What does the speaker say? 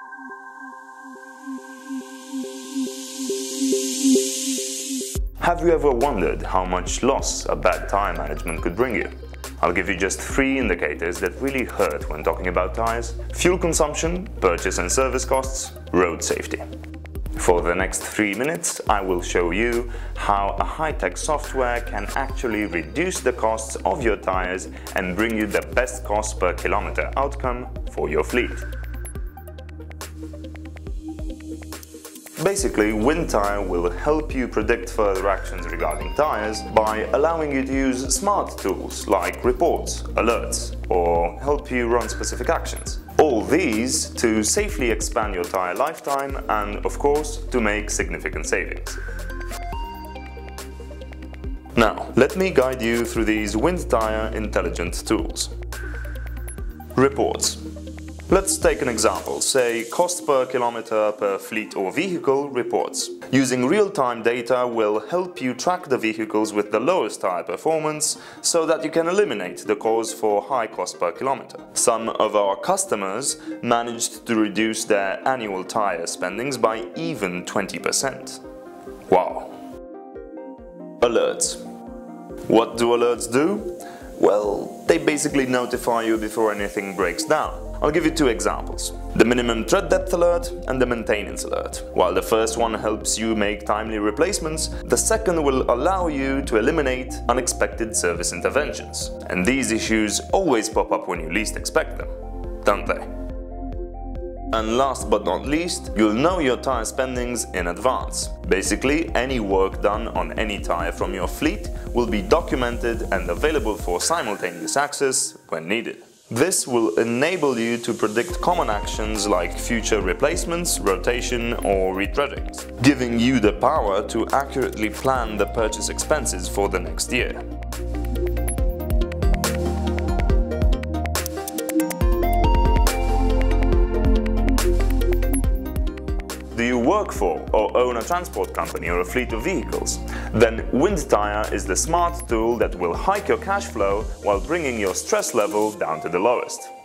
Have you ever wondered how much loss a bad tire management could bring you? I'll give you just 3 indicators that really hurt when talking about tires: fuel consumption, purchase and service costs, road safety. For the next 3 minutes, I will show you how a high-tech software can actually reduce the costs of your tires and bring you the best cost per kilometer outcome for your fleet. Basically, WindTyre will help you predict further actions regarding tires by allowing you to use smart tools like reports, alerts, or help you run specific actions. All these to safely expand your tire lifetime and, of course, to make significant savings. Now, let me guide you through these WindTyre intelligent tools. Reports. Let's take an example, say cost per kilometer per fleet or vehicle reports. Using real-time data will help you track the vehicles with the lowest tire performance so that you can eliminate the cause for high cost per kilometer. Some of our customers managed to reduce their annual tire spendings by even 20%. Wow! Alerts. What do alerts do? Well, they basically notify you before anything breaks down. I'll give you 2 examples: the minimum tread depth alert and the maintenance alert. While the first one helps you make timely replacements, the second will allow you to eliminate unexpected service interventions. And these issues always pop up when you least expect them, don't they? And last but not least, you'll know your tire spendings in advance. Basically, any work done on any tire from your fleet will be documented and available for simultaneous access when needed. This will enable you to predict common actions like future replacements, rotation or retreadings, giving you the power to accurately plan the purchase expenses for the next year. Do you work for or own a transport company or a fleet of vehicles? Then WindTyre is the smart tool that will hike your cash flow while bringing your stress level down to the lowest.